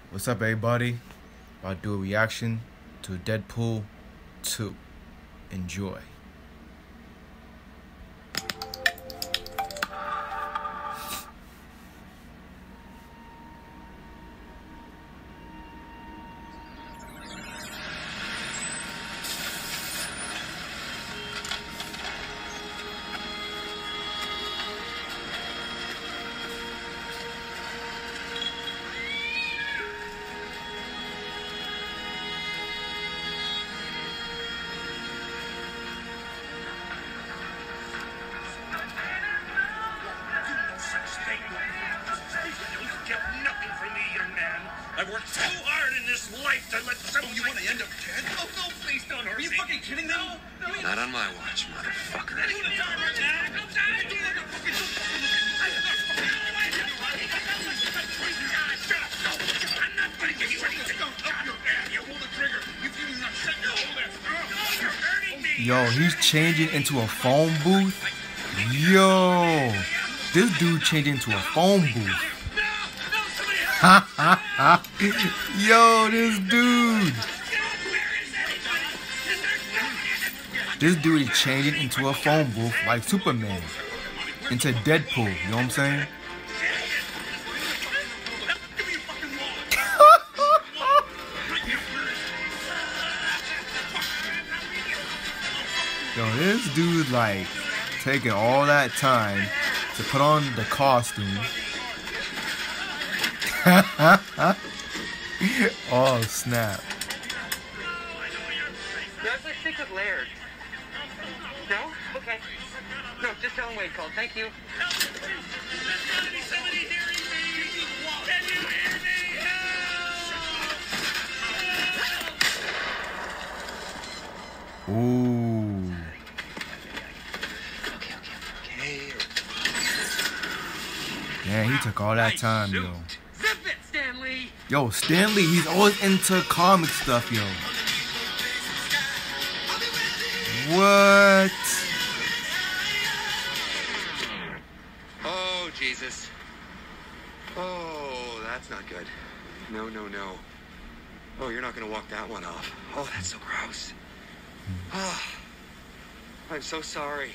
What's up, everybody? About to do a reaction to Deadpool 2. Enjoy. I've worked so hard in this life to let someone... You want to end up dead? Oh, no, please don't hurt me. Are you fucking kidding me? No. Not on my watch, motherfucker. I'm not going to give you anything. You pull the trigger. You feel not set. You're hurting me. Yo, he's changing into a phone booth. Yo, this dude changing into a phone booth. Yo, this dude. This dude is changing into a phone booth like Superman. Into Deadpool, you know what I'm saying? Yo, this dude like taking all that time to put on the costume. Oh, snap. No, let's stick with Laird. No? Okay. No, just tell him Wade called. Thank you. Somebody hearing me? Can you hear me? Help! Ooh. Okay. Yeah, he took all that time, yo. Zip it, Stanley! Yo, Stanley, he's always into comic stuff, yo. What? Oh, Jesus. Oh, that's not good. No. Oh, you're not going to walk that one off. Oh, that's so gross. Oh, I'm so sorry.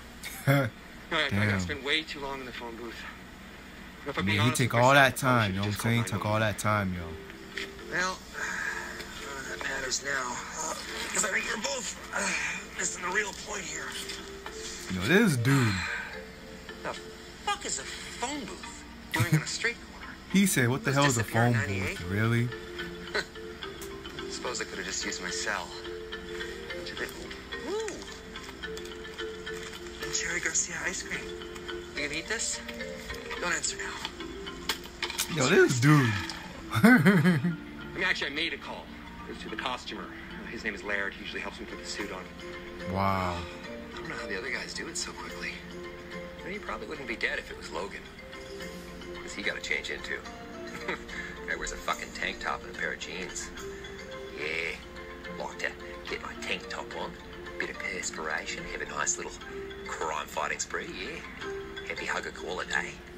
I spent way too long in the phone booth. If I'm being Man, he honest took with all myself, that time, you know what I'm just saying? He call took all that time, yo. Well, none of that matters now. Because I think we're both missing the real point here. Yo, this dude, The fuck is a phone booth doing on a street corner? he said, what the hell is a phone booth? Really? Suppose I could have just used my cell. Ooh. And Cherry Garcia ice cream. You gonna eat this? Don't answer now. Yo, this dude. Actually, I made a call. It was to the costumer. His name is Laird. He usually helps me put the suit on. Wow. I don't know how the other guys do it so quickly. He probably wouldn't be dead if it was Logan. Because he got to change into. Guy wears a fucking tank top and a pair of jeans. Yeah, like to get my tank top on, bit of perspiration, have a nice little crime-fighting spree, yeah. Happy hug a call a day.